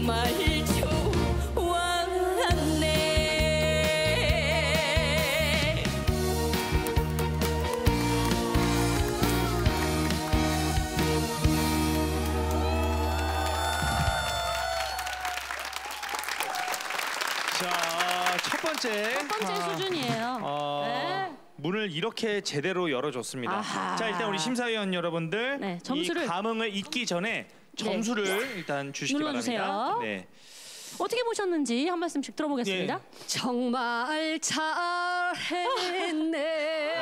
정말 좋았네. 자, 첫 번째 수준이에요. 네. 문을 이렇게 제대로 열어줬습니다. 아하. 자, 일단 우리 심사위원 여러분들 네, 점수를 이 감흥을 잊기 전에 점수를 일단 주시기 눌러주세요. 바랍니다. 네. 어떻게 보셨는지 한 말씀씩 들어보겠습니다. 예. 정말 잘했네.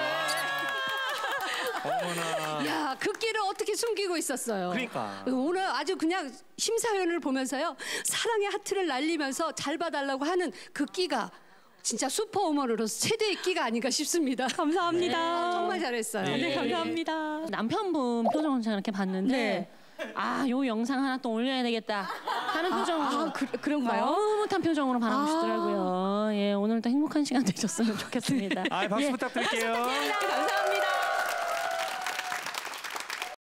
어머나. 야, 그 끼를 어떻게 숨기고 있었어요. 그러니까. 오늘 아주 그냥 심사위원을 보면서요. 사랑의 하트를 날리면서 잘 봐달라고 하는 그 끼가 진짜 슈퍼우먼으로서 최대의 끼가 아닌가 싶습니다. 감사합니다. 정말 잘했어요. 네, 감사합니다. 남편분 표정을 제가 이렇게 봤는데 네. 요 영상 하나 또 올려야 되겠다 하는 표정으로 그런가요? 흐뭇한 표정으로 바라보시더라고요. 예, 오늘도 행복한 시간 되셨으면 좋겠습니다. 박수 부탁드릴게요. 감사합니다.